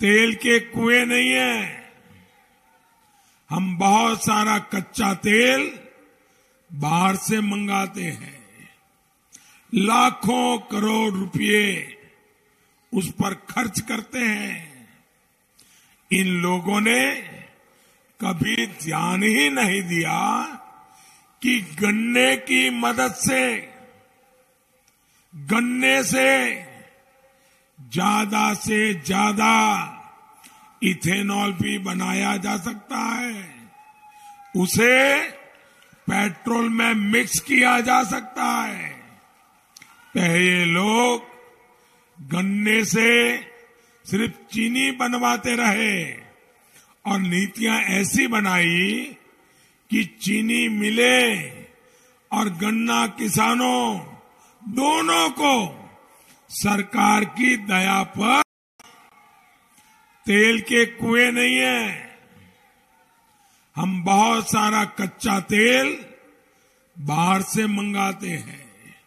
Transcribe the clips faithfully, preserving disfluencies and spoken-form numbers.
तेल के कुएं नहीं है। हम बहुत सारा कच्चा तेल बाहर से मंगाते हैं, लाखों करोड़ रुपए उस पर खर्च करते हैं। इन लोगों ने कभी ध्यान ही नहीं दिया कि गन्ने की मदद से, गन्ने से ज्यादा से ज्यादा इथेनॉल भी बनाया जा सकता है। उसे पेट्रोल में मिक्स किया जा सकता है। पहले लोग गन्ने से सिर्फ चीनी बनवाते रहे और नीतियां ऐसी बनाई कि चीनी मिले और गन्ना किसानों दोनों को सरकार की दया पर। तेल के कुएं नहीं है। हम बहुत सारा कच्चा तेल बाहर से मंगाते हैं,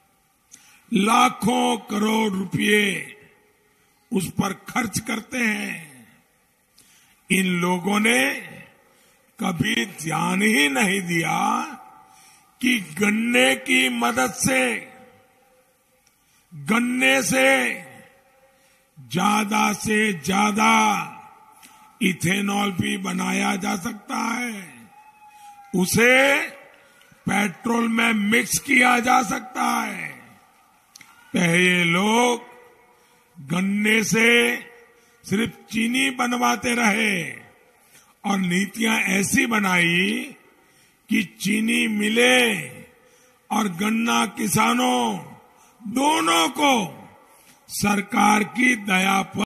लाखों करोड़ रुपए उस पर खर्च करते हैं। इन लोगों ने कभी ध्यान ही नहीं दिया कि गन्ने की मदद से, गन्ने से ज्यादा से ज्यादा इथेनॉल भी बनाया जा सकता है। उसे पेट्रोल में मिक्स किया जा सकता है। पहले लोग गन्ने से सिर्फ चीनी बनवाते रहे और नीतियां ऐसी बनाई कि चीनी मिले और गन्ना किसानों दोनों को सरकार की दया पर।